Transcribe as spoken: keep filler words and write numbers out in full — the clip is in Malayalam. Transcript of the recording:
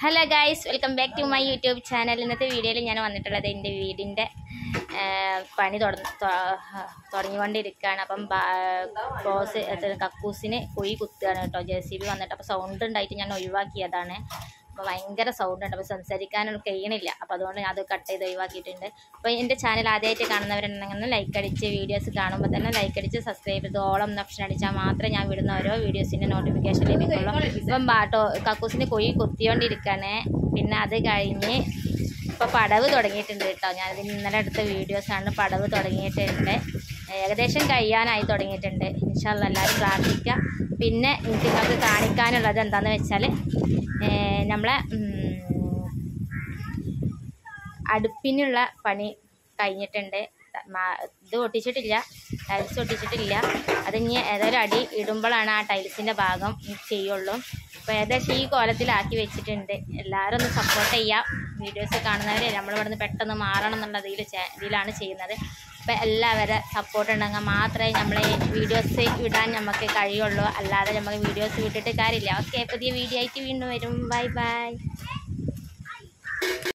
Hello guys, welcome back to my YouTube channel. ഇന്നത്തെ വീഡിയോയിൽ ഞാൻ വന്നിട്ടുള്ളത് എൻ്റെ വീടിൻ്റെ പണി തുടങ്ങിക്കൊണ്ടിരിക്കുകയാണ്. അപ്പം ക്ലോസ് കക്കൂസിന് കുഴി കുത്തുകയാണ് കേട്ടോ. ജെ സി ബി വന്നിട്ട് അപ്പോൾ സൗണ്ട് ഉണ്ടായിട്ട് ഞാൻ ഒഴിവാക്കിയതാണ്. അപ്പോൾ ഭയങ്കര സൗണ്ട് ഉണ്ട്, അപ്പോൾ സംസാരിക്കാനൊന്നും കഴിയണില്ല. അപ്പോൾ അതുകൊണ്ട് ഞാൻ അത് കട്ട് ചെയ്ത് ഒഴിവാക്കിയിട്ടുണ്ട്. അപ്പോൾ എൻ്റെ ചാനൽ ആദ്യമായിട്ട് കാണുന്നവരുണ്ടെങ്കിൽ ലൈക്ക് അടിച്ച് വീഡിയോസ് കാണുമ്പോൾ തന്നെ ലൈക്ക് അടിച്ച് സബ്സ്ക്രൈബ് ചെയ്ത് ഓളം എന്ന ഓപ്ഷൻ അടിച്ചാൽ മാത്രമേ ഞാൻ വിടുന്ന ഓരോ വീഡിയോസിൻ്റെ നോട്ടിഫിക്കേഷൻ ലഭിക്കുള്ളൂ. ഇപ്പം ബാട്ടോ കക്കൂസിന് കുഴി കുത്തിക്കൊണ്ടിരിക്കുകയാണ്. പിന്നെ അത് കഴിഞ്ഞ് ഇപ്പോൾ പടവ് തുടങ്ങിയിട്ടുണ്ട് കേട്ടോ. ഞാനിതിന് ഇന്നലെ എടുത്ത വീഡിയോസാണ്. പടവ് തുടങ്ങിയിട്ടുണ്ട്, ഏകദേശം കഴിയാനായി തുടങ്ങിയിട്ടുണ്ട്. ഇൻഷാ അല്ലാഹ് എല്ലാവരും പ്രാർത്ഥിക്കുക. പിന്നെ എനിക്ക് നിങ്ങൾക്ക് കാണിക്കാനുള്ളത് എന്താണെന്ന് വെച്ചാൽ, നമ്മളെ അടുപ്പിനുള്ള പണി കഴിഞ്ഞിട്ടുണ്ട്. ഇത് ഒട്ടിച്ചിട്ടില്ല, ടൈൽസ് ഒട്ടിച്ചിട്ടില്ല. അതിനി ഏതായാലും അടി ഇടുമ്പോഴാണ് ആ ടൈൽസിൻ്റെ ഭാഗം ചെയ്യുള്ളൂ. അപ്പോൾ ഏകദേശം ഈ കോലത്തിലാക്കി വെച്ചിട്ടുണ്ട്. എല്ലാവരും ഒന്ന് സപ്പോർട്ട് ചെയ്യാം. വീഡിയോസ് കാണുന്നവരെ നമ്മളിവിടെ നിന്ന് പെട്ടെന്ന് മാറണം എന്നുള്ള ഇതിൽ ഇതിലാണ് ചെയ്യുന്നത്. അപ്പോൾ എല്ലാവരും സപ്പോർട്ട് ഉണ്ടെങ്കിൽ മാത്രമേ നമ്മളെ വീഡിയോസ് വിടാൻ നമുക്ക് കഴിയുള്ളൂ. അല്ലാതെ നമുക്ക് വീഡിയോസ് വിട്ടിട്ട് കാര്യമില്ല. ഓക്കെ, പുതിയ വീഡിയോ ആയിട്ട് വീണ്ടും വരും. Bye by.